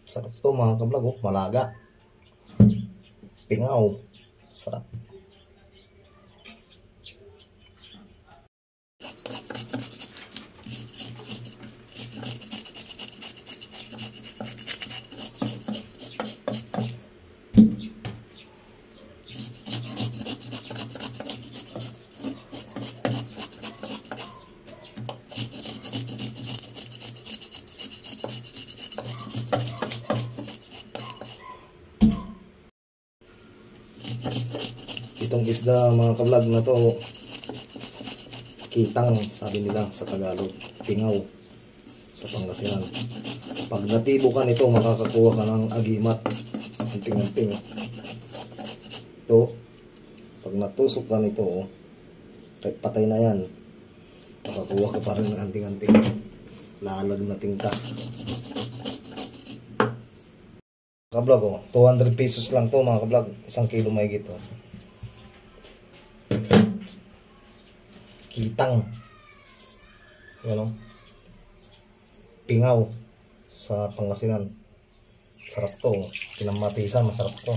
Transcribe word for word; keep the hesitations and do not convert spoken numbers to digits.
Sarap to mga kablog, oh. Malaga. Pingaw. Sarap. Itong isda mga kablog na to, kitang sabi nila sa Tagalog, pingaw sa Pangasinan. Pag natibo ka nito, makakakuha ka ng agimat, anting-anting. Ito, pag natusok ka nito, kahit patay na yan, makakuha ka pa rin ng anting-anting. Lalagnating ka. Kablog, oh, two hundred pesos lang to mga kablog, isang kilo mahigit, oh. Kitang, yan, oh. Pingaw sa Pangasinan. Sarap to, oh. Pinamatisan, masarap to.